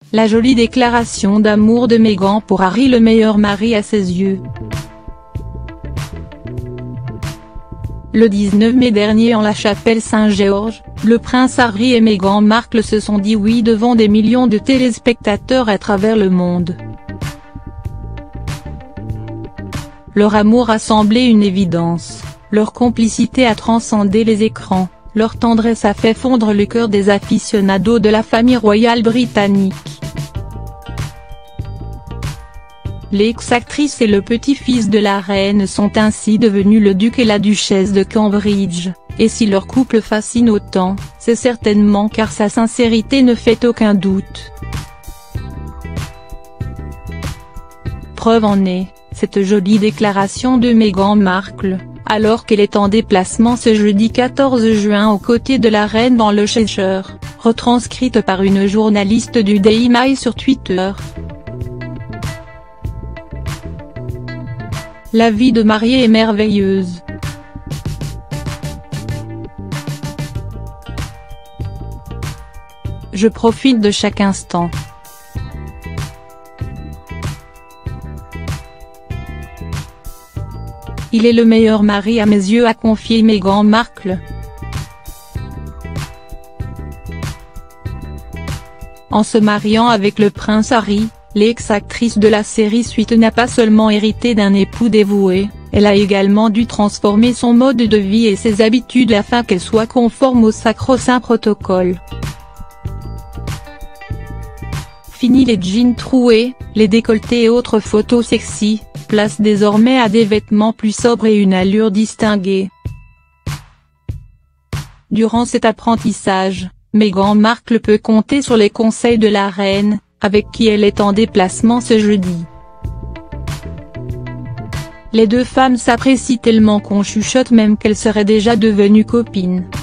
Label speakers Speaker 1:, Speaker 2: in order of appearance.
Speaker 1: la jolie déclaration d'amour de Meghan pour Harry, le meilleur mari à ses yeux. Le 19 mai dernier en la chapelle Saint-Georges, le prince Harry et Meghan Markle se sont dit oui devant des millions de téléspectateurs à travers le monde. Leur amour a semblé une évidence, leur complicité a transcendé les écrans, leur tendresse a fait fondre le cœur des aficionados de la famille royale britannique. L'ex-actrice et le petit-fils de la reine sont ainsi devenus le duc et la duchesse de Cambridge, et si leur couple fascine autant, c'est certainement car sa sincérité ne fait aucun doute. Preuve en est, cette jolie déclaration de Meghan Markle, alors qu'elle est en déplacement ce jeudi 14 juin aux côtés de la reine dans le Cheshire, retranscrite par une journaliste du Daily Mail sur Twitter. La vie de mariée est merveilleuse. Je profite de chaque instant. Il est le meilleur mari à mes yeux, a confié Meghan Markle. En se mariant avec le prince Harry, l'ex-actrice de la série Suite n'a pas seulement hérité d'un époux dévoué, elle a également dû transformer son mode de vie et ses habitudes afin qu'elle soit conforme au sacro-saint protocole. Fini les jeans troués, les décolletés et autres photos sexy, place désormais à des vêtements plus sobres et une allure distinguée. Durant cet apprentissage, Meghan Markle peut compter sur les conseils de la reine, avec qui elle est en déplacement ce jeudi. Les deux femmes s'apprécient tellement qu'on chuchote même qu'elles seraient déjà devenues copines.